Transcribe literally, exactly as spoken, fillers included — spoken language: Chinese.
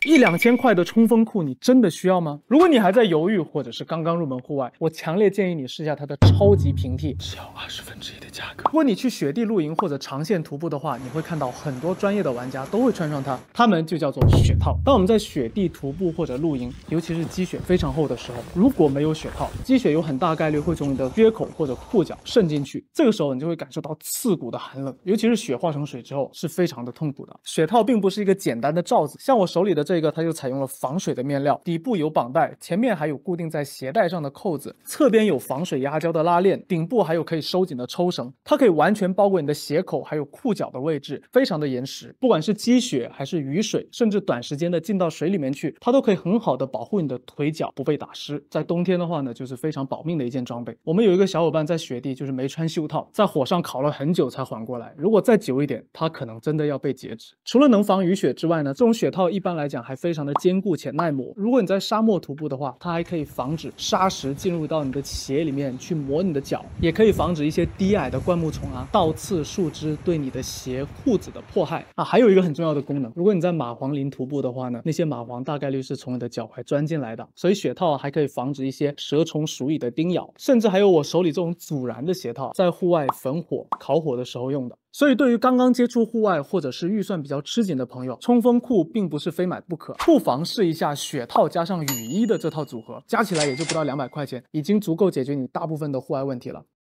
一两千块的冲锋裤，你真的需要吗？如果你还在犹豫，或者是刚刚入门户外，我强烈建议你试下它的超级平替，只要二十分之一的价格。如果你去雪地露营或者长线徒步的话，你会看到很多专业的玩家都会穿上它，它们就叫做雪套。当我们在雪地徒步或者露营，尤其是积雪非常厚的时候，如果没有雪套，积雪有很大概率会从你的靴口或者裤脚渗进去，这个时候你就会感受到刺骨的寒冷，尤其是雪化成水之后是非常的痛苦的。雪套并不是一个简单的罩子，像我手里的这个，它就采用了防水的面料，底部有绑带，前面还有固定在鞋带上的扣子，侧边有防水压胶的拉链，顶部还有可以收紧的抽绳，它可以完全包裹你的鞋口还有裤脚的位置，非常的严实。不管是积雪还是雨水，甚至短时间的进到水里面去，它都可以很好的保护你的腿脚不被打湿。在冬天的话呢，就是非常保命的一件装备。我们有一个小伙伴在雪地就是没穿袖套，在火上烤了很久才缓过来，如果再久一点，他可能真的要被截肢。除了能防雨雪之外呢，这种雪套一般来讲还非常的坚固且耐磨。如果你在沙漠徒步的话，它还可以防止沙石进入到你的鞋里面去磨你的脚，也可以防止一些低矮的灌木丛啊、倒刺树枝对你的鞋、裤子的迫害啊。还有一个很重要的功能，如果你在蚂蟥林徒步的话呢，那些蚂蟥大概率是从你的脚踝钻进来的，所以雪套还可以防止一些蛇虫鼠蚁的叮咬，甚至还有我手里这种阻燃的鞋套，在户外焚火、烤火的时候用的。所以对于刚刚接触户外或者是预算比较吃紧的朋友，冲锋裤并不是非买不可，不妨试一下雪套加上雨衣的这套组合，加起来也就不到两百块钱，已经足够解决你大部分的户外问题了。